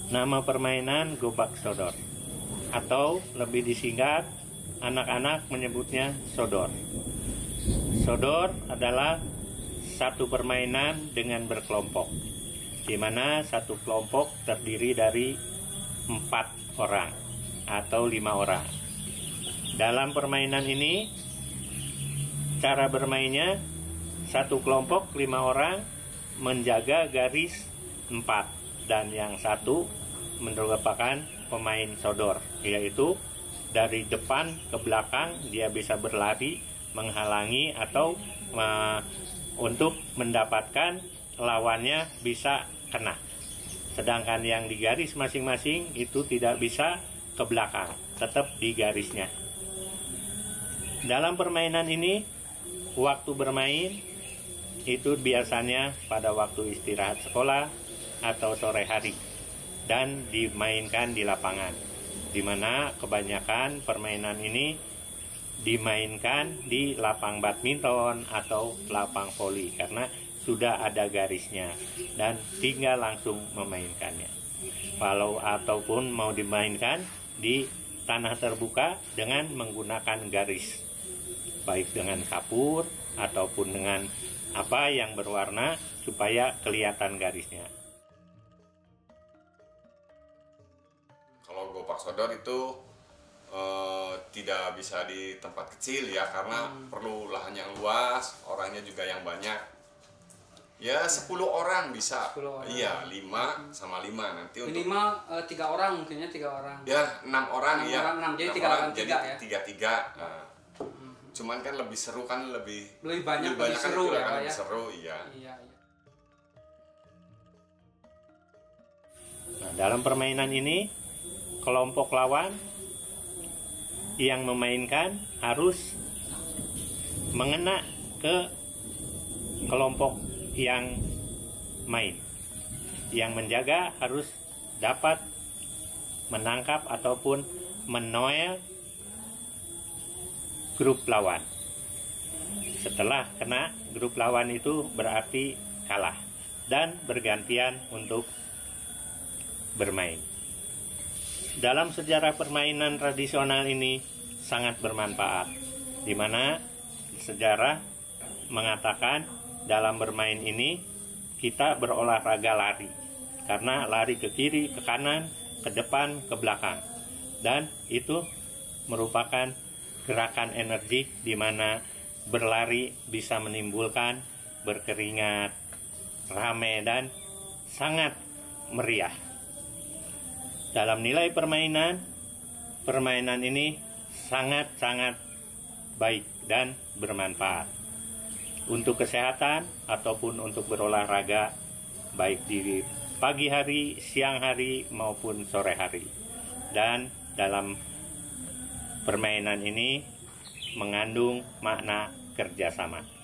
Nama permainan gobak sodor, atau lebih disingkat anak-anak menyebutnya sodor. Sodor adalah satu permainan dengan berkelompok, di mana satu kelompok terdiri dari 4 orang atau 5 orang. Dalam permainan ini, cara bermainnya, satu kelompok 5 orang menjaga garis 4, dan yang satu merupakan pemain sodor, yaitu dari depan ke belakang dia bisa berlari menghalangi atau untuk mendapatkan lawannya bisa kena. Sedangkan yang di garis masing-masing itu tidak bisa ke belakang, tetap di garisnya. Dalam permainan ini, waktu bermain itu biasanya pada waktu istirahat sekolah atau sore hari, dan dimainkan di lapangan, di mana kebanyakan permainan ini dimainkan di lapang badminton atau lapang voli, karena sudah ada garisnya dan tinggal langsung memainkannya. Kalau ataupun mau dimainkan di tanah terbuka dengan menggunakan garis, baik dengan kapur ataupun dengan apa yang berwarna supaya kelihatan garisnya. Kalau gobak sodor itu tidak bisa di tempat kecil ya, karena perlu lahan yang luas, orangnya juga yang banyak. Ya 10 orang bisa. 10 orang. Iya, 5 sama 5 nanti untuk minimal 3 orang, mungkinnya 3 orang. ya 6 orang. 6 ya. orang, 6. Jadi 6 3 orang, lawan 3 ya. 3-3. Nah, cuman kan lebih seru kan, lebih banyak kan seru itu ya, kan Pak, lebih ya. seru, iya. Iya. Nah, dalam permainan ini, kelompok lawan yang memainkan harus mengena ke kelompok yang main. Yang menjaga harus dapat menangkap ataupun menoel grup lawan. Setelah kena grup lawan itu berarti kalah dan bergantian untuk bermain. Dalam sejarah permainan tradisional ini sangat bermanfaat, di mana sejarah mengatakan dalam bermain ini kita berolahraga lari, karena lari ke kiri, ke kanan, ke depan, ke belakang, dan itu merupakan gerakan energi di mana berlari bisa menimbulkan berkeringat, rame, dan sangat meriah. Dalam nilai permainan ini sangat-sangat baik dan bermanfaat untuk kesehatan ataupun untuk berolahraga, baik di pagi hari, siang hari, maupun sore hari. Dan dalam permainan ini mengandung makna kerjasama.